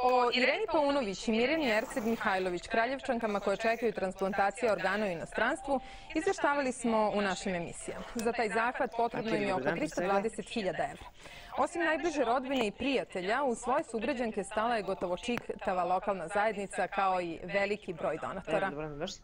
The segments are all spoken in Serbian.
O Ireni Paunović i Mirjani Erceg Mihajlović, kraljevčankama koje čekaju transplantacije organa u inostranstvu, izveštavali smo u našim emisijama. Za taj zahvat potrebno im je oko 320.000 evra. Osim najbliže rodbine i prijatelja, u svoje sugrađanke stala je gotovo čitava lokalna zajednica kao i veliki broj donatora.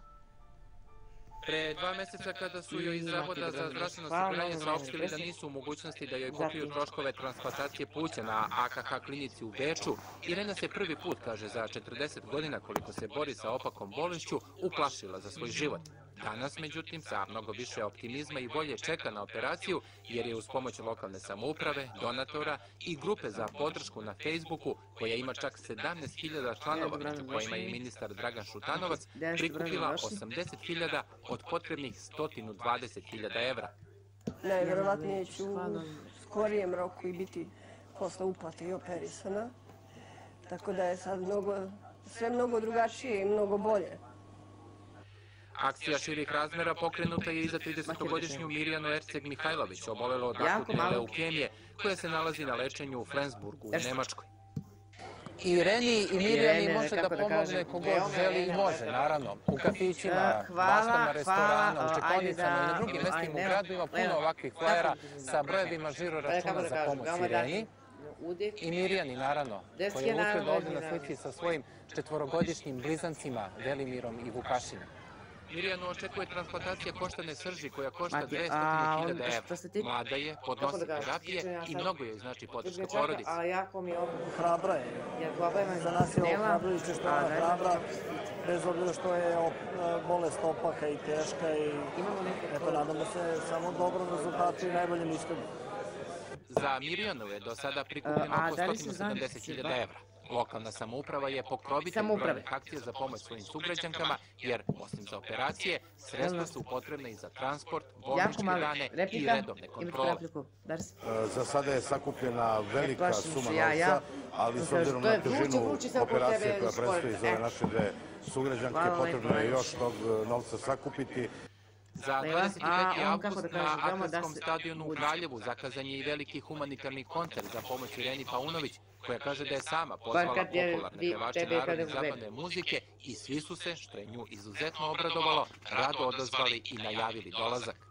Pre 2 meseca kada su joj iz Zavoda za zdravstveno osiguranje saopštili da nisu u mogućnosti da joj pokriju troškove transplantacije pluća na AKH klinici u Beču, Irena se prvi put, kaže, za 40 godina koliko se bori sa opakom bolešću, uplašila za svoj život. Danas, međutim, sa mnogo više optimizma i volje čeka na operaciju, jer je uz pomoć lokalne samouprave, donatora i grupe za podršku na Facebooku, koja ima čak 17.000 članova, među kojima je ministar Dragan Šutanovac, prikupila 80.000 od potrebnih 120.000 evra. Najverovatnije ću u skorijem roku i biti posle uplate i operisana. Tako da je sad sve mnogo drugačije i mnogo bolje. Akcija širih razmera pokrenuta je i za 30-godišnju Mirjanu Erceg Mihajlović, obolelo od akutne leukemije, koja se nalazi na lečenju u Flensburgu u Nemačkoj. Ireni i Mirjani može da pomogne kogod želi i može, naravno. U kafićima, baštama, restorana, u čekonicama i na drugim mestima u gradu ima puno ovakvih flajera sa brojevima žiro-računa za pomoć Ireni. I Mirjani, naravno, koja je uspjela ovdje na slici sa svojim 4-godišnjim blizancima Velimirom i Vukašinom. Mirjanu očekuje transplantacija koštane srži koja košta 200.000 evra. Mlada je, podnosi terapije i mnogo joj znači podrška porodici. Hrabra je. Za nas je ohrabrujuće što je ona hrabra, bez obzira što je bolest opaka i teška. Eto, nadamo se samo dobrom rezultatu i najboljem ishodu. Za Mirjanu je do sada prikupljeno oko 170.000 evra. Lokalna samouprava je pokrovitelj brojnih akcija za pomoć svojim sugrađankama, jer, osim za operacije, sredstva su potrebne i za transport, bolničke dane i redovne kontrole. Za sada je sakupljena velika suma novca, ali s obzirom na težinu operacije koja predstoji za ove naše dve sugrađanke, potrebno je još tog novca sakupiti. Za 25. avgust na atletskom stadionu u Kraljevu zakazan je i veliki humanitarni koncert za pomoć Ireni Paunović, koja kaže da je sama pozvala popularne pevače narodne zapadne muzike i svi su se, što je nju izuzetno obradovalo, rado odazvali i najavili dolazak.